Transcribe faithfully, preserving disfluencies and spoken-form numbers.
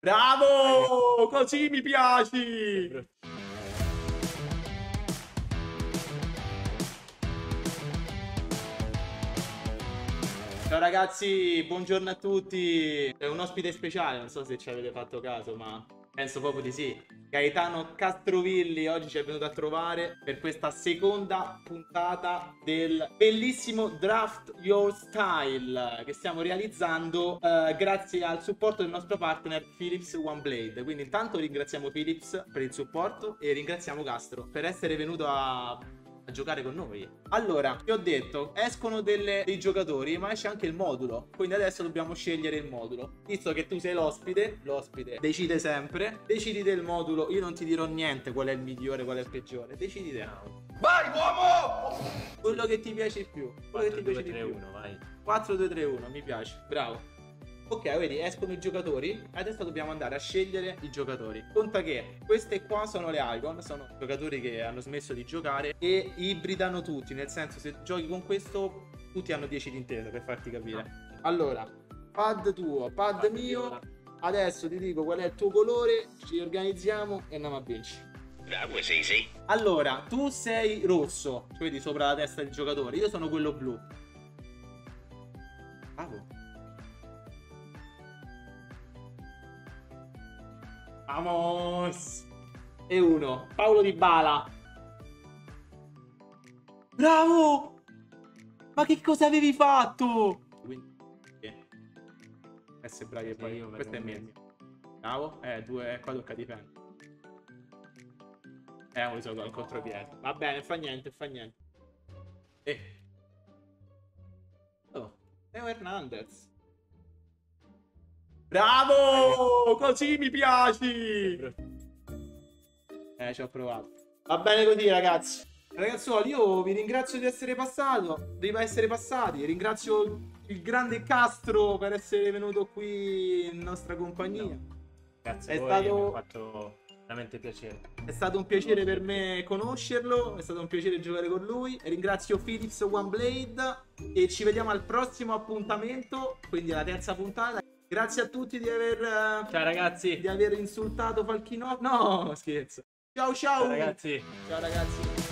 Bravo! Così mi piaci! Ciao ragazzi, buongiorno a tutti. È un ospite speciale, non so se ci avete fatto caso, ma penso proprio di sì. Gaetano Castrovilli oggi ci è venuto a trovare per questa seconda puntata del bellissimo Draft Your Style che stiamo realizzando eh, grazie al supporto del nostro partner Philips OneBlade. Quindi intanto ringraziamo Philips per il supporto e ringraziamo Castro per essere venuto a... a giocare con noi. Allora, vi ho detto, escono delle, dei giocatori, ma esce anche il modulo. Quindi adesso dobbiamo scegliere il modulo. Visto che tu sei l'ospite, l'ospite decide sempre. Decidi del modulo. Io non ti dirò niente qual è il migliore, qual è il peggiore. Decidi te. Vai, uomo! Quello che ti piace di più. Quello che ti piace di più. uno, vai. quattro due tre uno, mi piace. Bravo. Ok, vedi, escono i giocatori. Adesso dobbiamo andare a scegliere i giocatori. Conta che queste qua sono le icon. Sono giocatori che hanno smesso di giocare e ibridano tutti. Nel senso, se giochi con questo, tutti hanno dieci di intesa, per farti capire. Allora, pad tuo, pad, pad mio. Adesso ti dico qual è il tuo colore. Ci organizziamo e andiamo a vincere. That was easy. Allora, tu sei rosso, cioè vedi sopra la testa del giocatore. Io sono quello blu. Bravo. Vamos! E uno. Paolo Dybala. Bravo! Ma che cosa avevi fatto? Quindi, eh. Essere bravi e poi. Questo è mio. Bravo. Eh, due. Qua tocca difendere. Eh, ho usato al contropiede. Va bene, fa niente, fa niente. Eh. Oh, Teo Hernandez. Bravo! Così mi piaci! Eh, ci ho provato. Va bene così, ragazzi. Ragazzuoli, io vi ringrazio di essere passato, di essere passati. Ringrazio il grande Castro per essere venuto qui in nostra compagnia. No. Grazie è a voi, stato... mi ha fatto veramente piacere. È stato un piacere per me conoscerlo, è stato un piacere giocare con lui. Ringrazio Philips OneBlade e ci vediamo al prossimo appuntamento, quindi alla terza puntata. Grazie a tutti di aver Ciao ragazzi. di aver insultato Falchino. No, scherzo. Ciao ciao. Ciao ragazzi. Ciao ragazzi.